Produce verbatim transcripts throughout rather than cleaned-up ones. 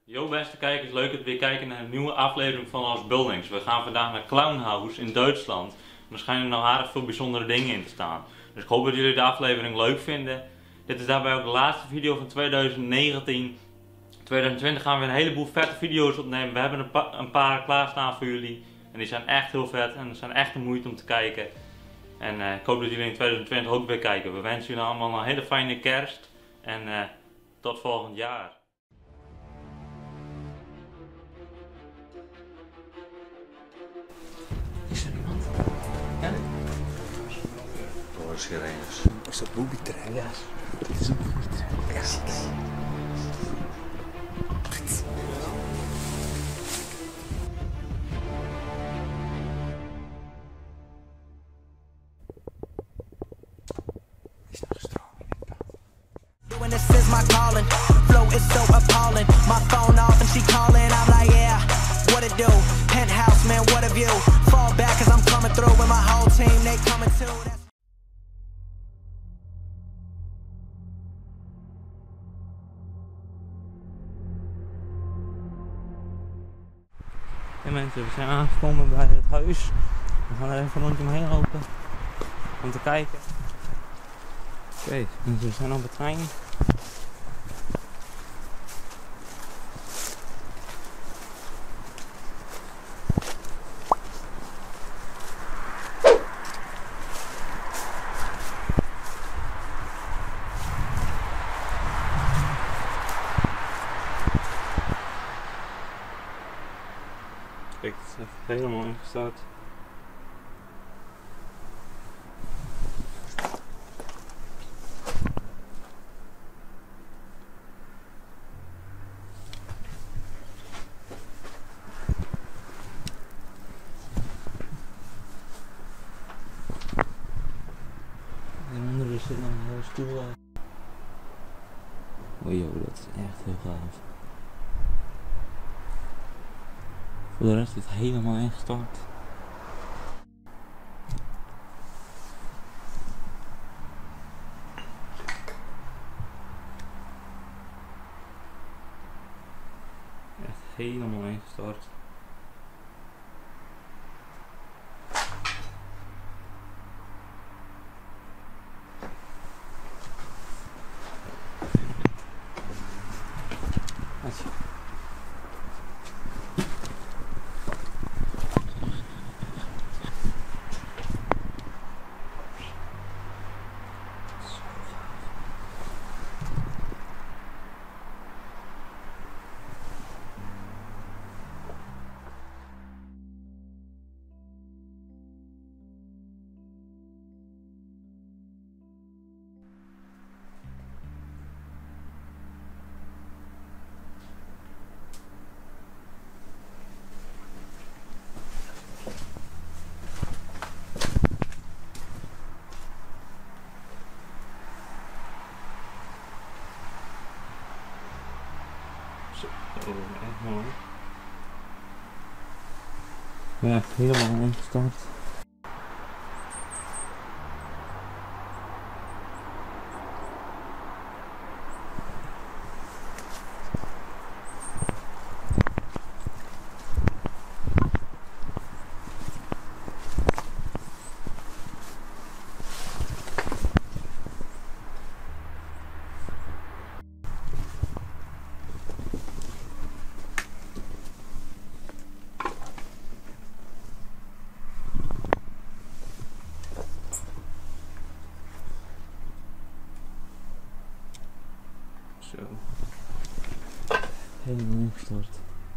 Yo beste kijkers, leuk dat we weer kijken naar een nieuwe aflevering van Lost Buildings. We gaan vandaag naar Clownhouse in Duitsland. Er schijnen nog aardig veel bijzondere dingen in te staan. Dus ik hoop dat jullie de aflevering leuk vinden. Dit is daarbij ook de laatste video van twintig negentien. twintig twintig gaan we een heleboel vette video's opnemen. We hebben een, pa een paar klaarstaan voor jullie. En die zijn echt heel vet en zijn echt de moeite om te kijken. En uh, ik hoop dat jullie in twintig twintig ook weer kijken. We wensen jullie allemaal een hele fijne kerst. En uh, tot volgend jaar. Is er iemand? Ja? Door de sirenes. Is dat booby-trap? Ja. Dit is een booby-trap. Ja. Is nog stroming in het pad. And this is my calling. Flow is so appalling. My phone off and she calling. I'm like, yeah, what it do? Penthouse, man, what a view. Fall back cause I'm coming through with my whole team. They coming too. That's Ja mensen, we zijn aangekomen bij het huis. We gaan er even een rondje omheen lopen om te kijken. Oké, okay, dus we zijn op de trein. Kijk, het is echt helemaal ingestort. Hieronder zit nog een hele stoel. Oh joh, dat is echt heel gaaf. Voor de rest is het helemaal ingestort. Echt helemaal ingestort. Atje. Zo, dat is echt mooi. Ja, helemaal ingestort. Zo. Helemaal ingestort.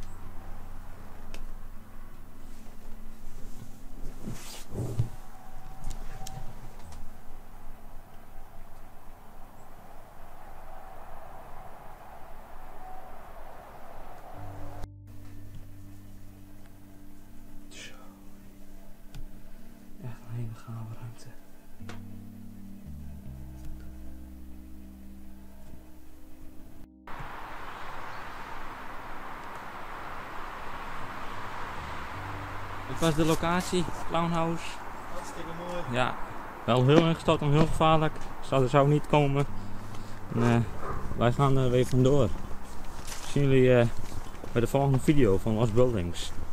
Zo. Echt een hele gave ruimte. Dit was de locatie, Clownhouse. Hartstikke mooi. Ja, wel heel ingestort en heel gevaarlijk. Zou er zou niet komen. En, uh, wij gaan er weer vandoor. Zien jullie uh, bij de volgende video van Lost Buildings.